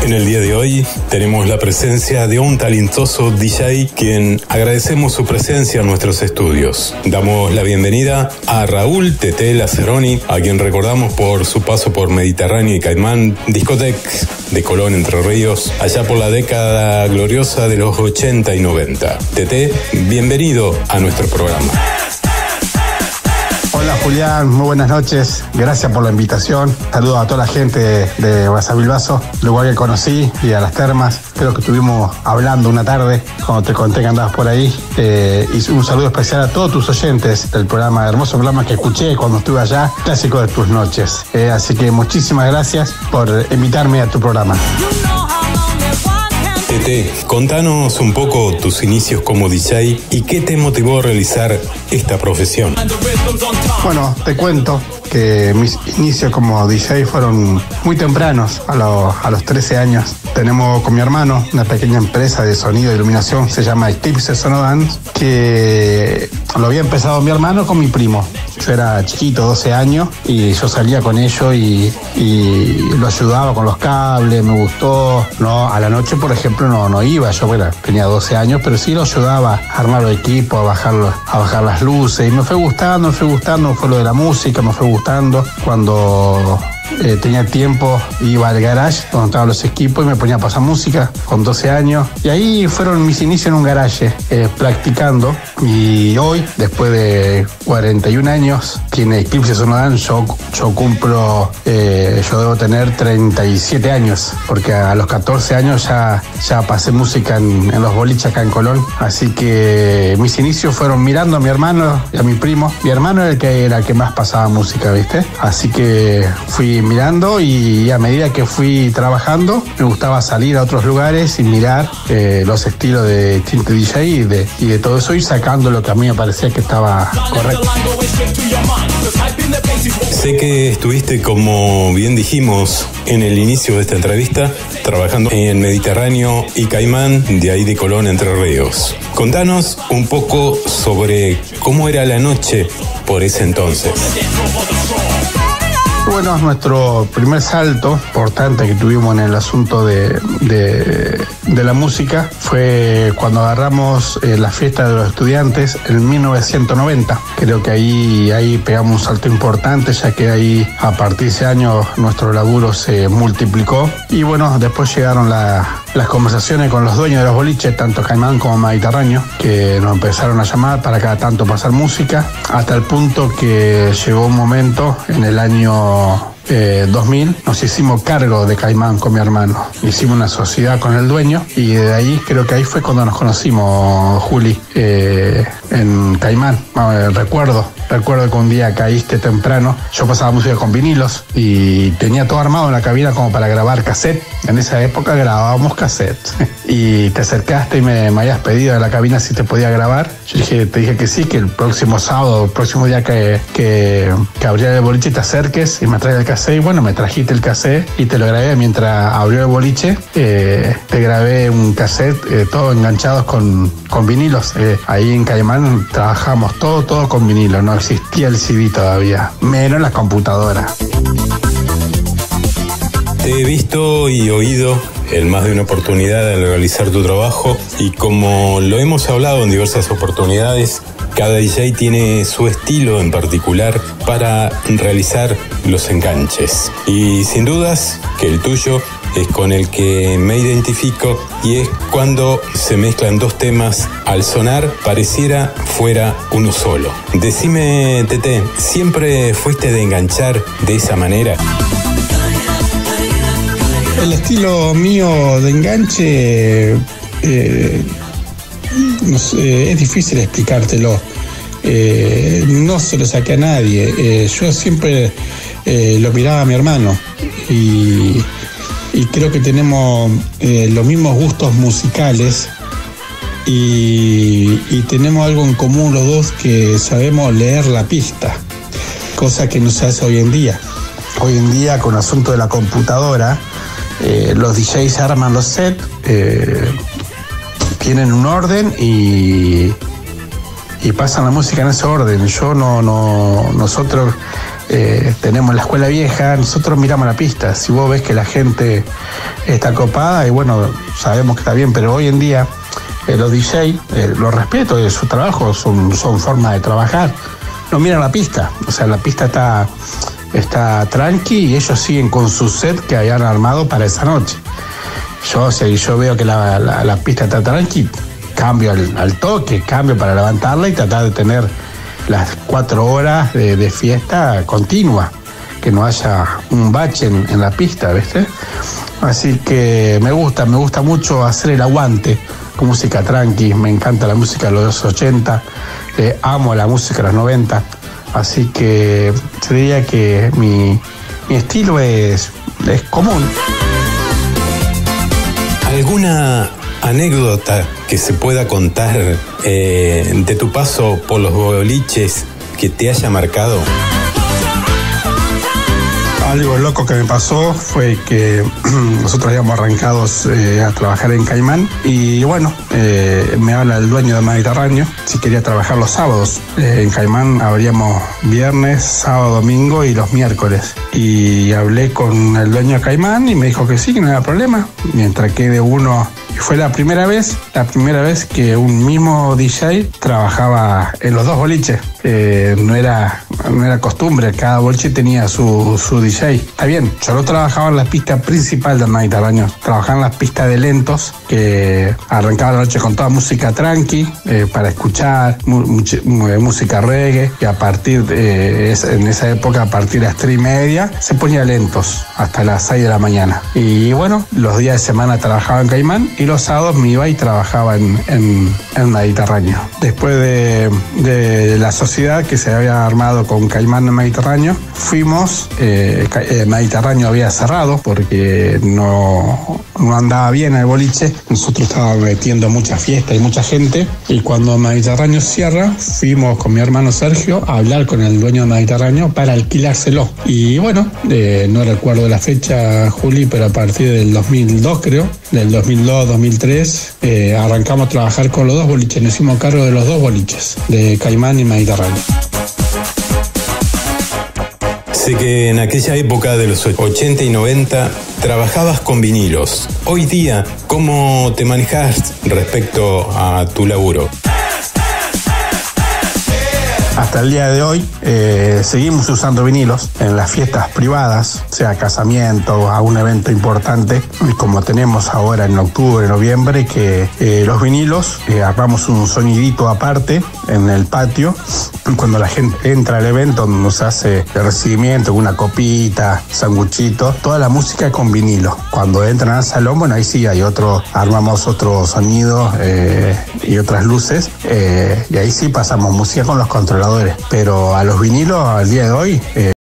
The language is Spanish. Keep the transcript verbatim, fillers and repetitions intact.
En el día de hoy tenemos la presencia de un talentoso D J quien agradecemos su presencia en nuestros estudios. Damos la bienvenida a Raúl Tete Lazzaroni, a quien recordamos por su paso por Mediterráneo y Caimán Discoteque de Colón, Entre Ríos, allá por la década gloriosa de los ochenta y noventa. Tete, bienvenido a nuestro programa. Hola Julián, muy buenas noches, gracias por la invitación. Saludos a toda la gente de Basavilbaso, lugar que conocí, y a las termas. Creo que estuvimos hablando una tarde cuando te conté que andabas por ahí. Eh, y un saludo especial a todos tus oyentes del programa, hermoso programa que escuché cuando estuve allá, Clásico de tus noches. Eh, así que muchísimas gracias por invitarme a tu programa. Tete, contanos un poco tus inicios como D J y qué te motivó a realizar esta profesión. Bueno, te cuento que mis inicios como D J fueron muy tempranos, a, lo, a los trece años. Tenemos con mi hermano una pequeña empresa de sonido e iluminación, se llama Eclipse Sonodance, que lo había empezado mi hermano con mi primo. Yo era chiquito, doce años, y yo salía con ellos y, y lo ayudaba con los cables, me gustó. No, a la noche, por ejemplo, no, no iba, yo bueno, tenía doce años, pero sí lo ayudaba a armar los equipos, a bajar, a bajar las luces, y me fue gustando, me fue gustando, fue lo de la música, me fue gustando. Cuando eh, tenía tiempo, iba al garage donde estaban los equipos y me ponía a pasar música con doce años. Y ahí fueron mis inicios en un garage, eh, practicando. Y hoy, después de cuarenta y un años, tiene Eclipse Sonodance, yo, yo cumplo, eh, yo debo tener treinta y siete años, porque a los catorce años ya, ya pasé música en, en los boliches acá en Colón. Así que mis inicios fueron mirando a mi hermano y a mi primo. Mi hermano era el que, era el que más pasaba música, ¿viste? Así que fui mirando, y a medida que fui trabajando me gustaba salir a otros lugares y mirar eh, los estilos de distintos D J y de, y de todo eso, y sacando lo que a mí me parecía que estaba correcto. Sé que estuviste, como bien dijimos en el inicio de esta entrevista, trabajando en Mediterráneo y Caimán, de ahí de Colón, Entre Ríos. Contanos un poco sobre cómo era la noche por ese entonces. Bueno, nuestro primer salto importante que tuvimos en el asunto de, de, de la música fue cuando agarramos eh, la fiesta de los estudiantes en mil novecientos noventa. Creo que ahí, ahí pegamos un salto importante, ya que ahí a partir de ese año nuestro laburo se multiplicó. Y bueno, después llegaron la, las conversaciones con los dueños de los boliches, tanto Caimán como Mediterráneo, que nos empezaron a llamar para cada tanto pasar música, hasta el punto que llegó un momento en el año Eh, dos mil, nos hicimos cargo de Caimán con mi hermano. Hicimos una sociedad con el dueño, y de ahí, creo que ahí fue cuando nos conocimos, Juli, eh, en Caimán. Eh, recuerdo, recuerdo que un día caíste temprano, yo pasaba música con vinilos y tenía todo armado en la cabina como para grabar cassette. En esa época grabábamos cassette. Y te acercaste y me, me habías pedido de la cabina si te podía grabar. Yo dije, te dije que sí, que el próximo sábado, el próximo día que, que, que abriera el boliche, te acerques y me traigas el cassette. Y bueno, me trajiste el cassette y te lo grabé mientras abrió el boliche. Eh, te grabé un cassette, eh, todo enganchados con, con vinilos. Eh, ahí en Caimán trabajamos todo, todo con vinilo. No existía el C D todavía, menos la computadora. Te he visto y oído en más de una oportunidad al realizar tu trabajo, y como lo hemos hablado en diversas oportunidades, cada D J tiene su estilo en particular para realizar los enganches. Y sin dudas que el tuyo es con el que me identifico, y es cuando se mezclan dos temas, al sonar pareciera fuera uno solo. Decime, Tete, ¿siempre fuiste de enganchar de esa manera? El estilo mío de enganche eh, no sé, es difícil explicártelo. Eh, no se lo saqué a nadie. Eh, yo siempre eh, lo miraba a mi hermano, y, y creo que tenemos eh, los mismos gustos musicales, y, y tenemos algo en común los dos, que sabemos leer la pista, cosa que no se hace hoy en día. Hoy en día, con el asunto de la computadora, eh, los D Js arman los sets, eh, tienen un orden y, y pasan la música en ese orden. Yo no, no, nosotros eh, tenemos la escuela vieja, nosotros miramos la pista. Si vos ves que la gente está copada, y bueno, sabemos que está bien, pero hoy en día eh, los D J, eh, los respeto de su trabajo, son, son formas de trabajar. No miran la pista, o sea, la pista está, está tranqui y ellos siguen con su set que habían armado para esa noche. Yo, si yo veo que la, la, la pista está tranqui, cambio al, al toque, cambio para levantarla y tratar de tener las cuatro horas de, de fiesta continua, que no haya un bache en, en la pista, ¿viste? Así que me gusta, me gusta mucho hacer el aguante con música tranqui, me encanta la música de los ochenta, eh, amo la música de los noventa, así que se diría que mi, mi estilo es, es común. ¿Alguna anécdota que se pueda contar eh, de tu paso por los boliches que te haya marcado? Algo loco que me pasó fue que nosotros habíamos arrancado eh, a trabajar en Caimán y bueno, eh, me habla el dueño de Mediterráneo si quería trabajar los sábados. Eh, en Caimán abríamos viernes, sábado, domingo y los miércoles. Y hablé con el dueño de Caimán y me dijo que sí, que no había problema. Mientras que de uno... Y fue la primera vez, la primera vez que un mismo D J trabajaba en los dos boliches. Eh, no era, no era costumbre, cada boliche tenía su, su D J. Está bien, yo no trabajaba en la pista principal del Mediterráneo, trabajaba en las pistas de lentos, que arrancaba la noche con toda música tranqui, eh, para escuchar, mu música reggae, y a partir de, es, en esa época, a partir de las tres y media, se ponía lentos hasta las seis de la mañana. Y bueno, los días de semana trabajaba en Caimán, y los sábados me iba y trabajaba en, en, en Mediterráneo. Después de, de la sociedad que se había armado con Caimán en Mediterráneo, fuimos, eh, eh, Mediterráneo había cerrado porque no, no andaba bien el boliche, nosotros estábamos metiendo mucha fiesta y mucha gente, y cuando Mediterráneo cierra, fuimos con mi hermano Sergio a hablar con el dueño de Mediterráneo para alquilárselo. Y bueno, eh, no recuerdo la fecha, Juli, pero a partir del dos mil dos, creo, del dos mil dos, dos mil tres, eh, arrancamos a trabajar con los dos boliches, nos hicimos cargo de los dos boliches, de Caimán y Mediterráneo. Sé que en aquella época de los ochenta y noventa trabajabas con vinilos. Hoy día, ¿cómo te manejas respecto a tu laburo? Hasta el día de hoy eh, seguimos usando vinilos en las fiestas privadas, sea casamiento, a un evento importante, y como tenemos ahora en octubre, noviembre, que eh, los vinilos, eh, armamos un sonidito aparte en el patio, cuando la gente entra al evento, donde nos hace el recibimiento, una copita, sanguchito, toda la música con vinilo. Cuando entran al salón, bueno, ahí sí hay otro, armamos otro sonido eh, y otras luces, eh, y ahí sí pasamos música con los controladores. Pero a los vinilos, al día de hoy, eh,